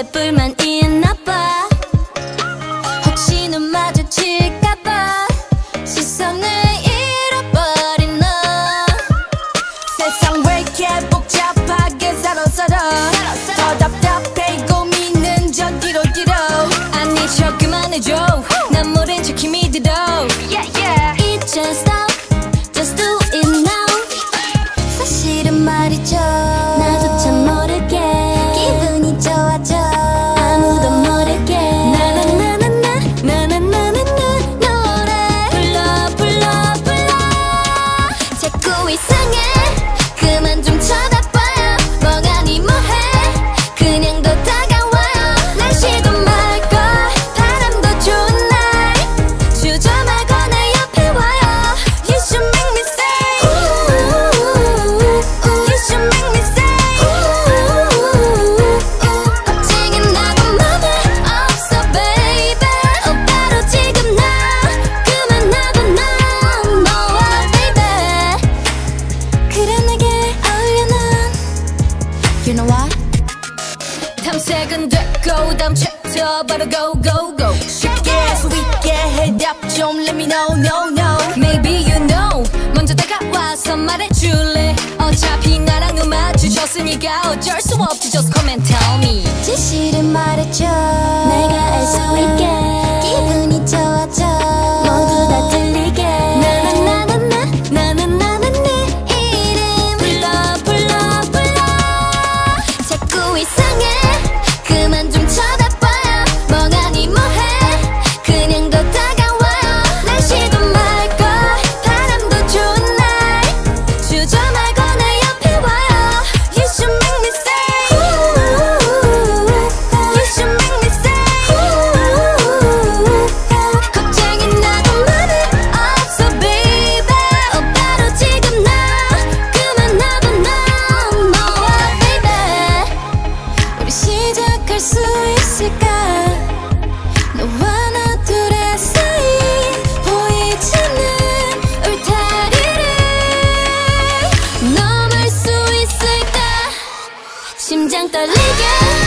불만 있나봐. 혹시 눈 마주칠까봐 시선을 잃어버린 너. 세상 왜 이렇게 복잡하게 살아 더 답답해 고민은 저기로 뒤로. 아니 저 그만해줘. 난 모른 척 힘이 들어. It just stop, just do it now. 사실은 말이죠, 나조차 모르게 기분이 좋아져. 아무도 모르게 나나나나나나나나나 노래 불러 자꾸 이상해. 그만 좀 쳐다봐요. 뭐가니 뭐해. 그냥 더 다가와요. 날씨도 맑고 바람도 좋은 날 주저 말고 내 옆에 와요. You should make me say ooh, you should make me say ooh. 걱정이 나고 맘에 없어 baby. 바로 지금 나 그만하고 난 너와 baby. 그래 내게 어울려 난 You know what? 탐색은 됐고 다음 챕터 바로 go go go. 쉽게 스윗게 해답 좀 let me know no no. Maybe you know 먼저 다가와서 말해줄래. 어차피 나랑 눈 마주쳤으니까 어쩔 수 없지. Just come and tell me. 진실을 말해줘. 내가 알 수 있게 기분이 좋아져. 모두 다 들리게 나나나나나나나나 내 이름 불러 자꾸 이상해. 그만 좀 쳐다봐요. 뭐가니 뭐해. 그냥 더 다가와요. 날씨도 맑고 바람도 좋은 날 주저 말고 내 옆에 와요. You should make me say ooh, you should make me say ooh. 걱정이 나고 맘에 없어 baby. 바로 지금 나 그만하고 난 너와 baby. 우리 시작할 수 있을까. 너와 나 둘의 사이 보이지 않는 울타리를 넘을 수 있을까. 심장 떨리게